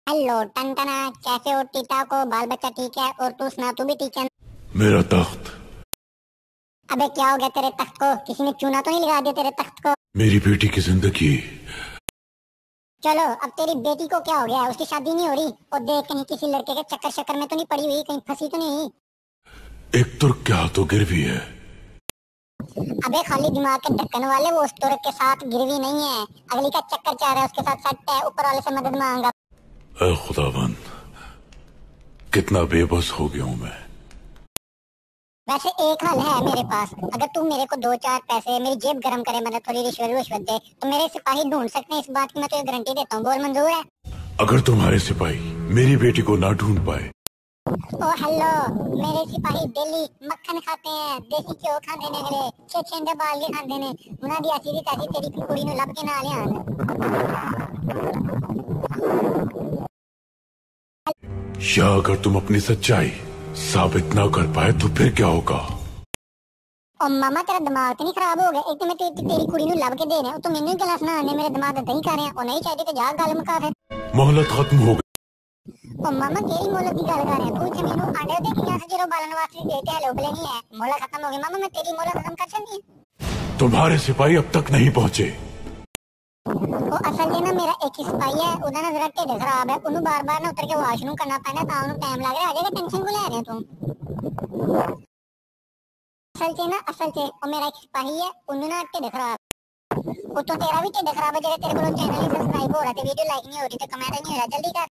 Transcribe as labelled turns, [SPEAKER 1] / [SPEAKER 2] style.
[SPEAKER 1] Hello टनटना, कैसे हो theta को? बाल बच्चा ठीक है? और तू सुना, तू भी ठीक है?
[SPEAKER 2] मेरा तख्त।
[SPEAKER 1] अबे क्या हो गया तेरे तख्त को? किसी ने चूना तो नहीं लगा दिया तेरे तख्त को?
[SPEAKER 2] मेरी बेटी की जिंदगी।
[SPEAKER 1] चलो, अब तेरी बेटी को क्या हो गया है? उसकी शादी नहीं हो रही? और देख, कहीं किसी लड़के के चक्कर शक्कर में तो नहीं पड़ी हुई? कहीं फंसी तो नहीं हुई?
[SPEAKER 2] एक तुर्क क्या तो गिरवी है।
[SPEAKER 1] अबे खाली दिमाग के ढक्कन वाले, वो उस तुर्क के साथ गिरवी नहीं है। अगली का चक्कर चाह रहा है, उसके साथ सट है, ऊपर वाले से मदद मांगा।
[SPEAKER 2] ऐ खुदावन, कितना बेबस हो गया हूं मैं।
[SPEAKER 1] वैसे एक हल है मेरे पास। अगर तू मेरे को दो चार पैसे, मेरी जेब गर्म करे, मतलब थोड़ी रिश्वत रुश्वत दे, तो मेरे सिपाही ढूंढ सकते हैं। इस बात की मैं तुझे गारंटी देता हूँ। बोल, मंजूर है?
[SPEAKER 2] अगर तुम्हारे सिपाही मेरी बेटी को ना ढूंढ पाए।
[SPEAKER 1] ओ हेलो, मेरे सिपाही डेली मक्खन खाते हैं, देसी घ्यो खाते ने, अगले छे छेंडे बाल के खाते ने। उन्हां दी ऐसी दी तैसी तेरी कुड़ी नु लब के ना लियान।
[SPEAKER 2] या अगर तुम अपनी सच्चाई साबित ना कर पाए तो फिर क्या होगा?
[SPEAKER 1] ओ मामा, तेरा दिमाग तो नहीं खराब हो गया? एक तो मैं तेरी कुड़ी नु लब के दे रहे, तो मैंने गला सुनाने मेरे दिमाग दा दही कर रहे हैं। और नहीं चाहती तो जा गल मुका फिर।
[SPEAKER 2] मोहलत खत्म हो गई।
[SPEAKER 1] ओ मामा, केरी मोहलत की गल कर रहे हैं? तू इत्थे मैनू आंडे दे के यहाँ से जरो बालन वास्ते देते है लोबले नहीं है। मोहलत खत्म हो गई मामा, मैं तेरी मोहलत खत्म कर सकती है?
[SPEAKER 2] तुम्हारे सिपाही अब तक नहीं पहुंचे।
[SPEAKER 1] वो असल में ना मेरा एक ही सिपाही है, उधर ना जरा ढिड खराब है, उन्हें बार बार ना उतर के वॉशरूम करना पैना, ता उन्हें टाइम लग रहा है। आ जाएगा, टेंशन को ले रहे हैं तुम? असल चे और मेरा एक सिपाही है, उन्हें ना ढिड खराब। वो तो तेरा भी ढिड खराब है, जेरे तेरे को चैनल ही सब्सक्राइब हो रहा है, वीडियो लाइक नहीं हो रही, तो कमेंट नहीं हो रहा। जल्दी कर।